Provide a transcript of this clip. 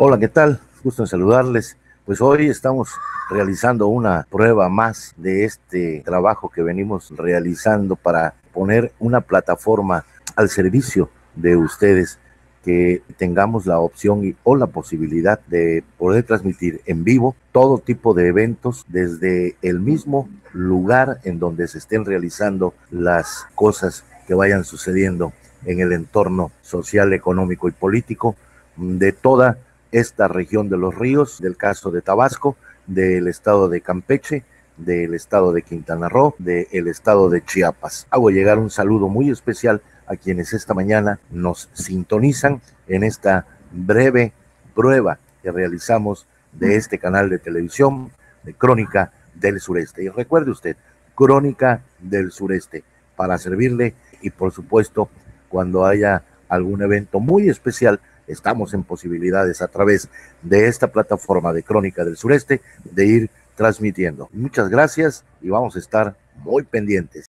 Hola, ¿qué tal? Gusto en saludarles. Pues hoy estamos realizando una prueba más de este trabajo que venimos realizando para poner una plataforma al servicio de ustedes, que tengamos la opción o la posibilidad de poder transmitir en vivo todo tipo de eventos desde el mismo lugar en donde se estén realizando las cosas que vayan sucediendo en el entorno social, económico y político de toda esta región de los ríos, del caso de Tabasco, del estado de Campeche, del estado de Quintana Roo, del estado de Chiapas. Hago llegar un saludo muy especial a quienes esta mañana nos sintonizan en esta breve prueba que realizamos de este canal de televisión de Crónica del Sureste. Y recuerde usted, Crónica del Sureste, para servirle y por supuesto cuando haya algún evento muy especial, estamos en posibilidades a través de esta plataforma de Crónica del Sureste de ir transmitiendo. Muchas gracias y vamos a estar muy pendientes.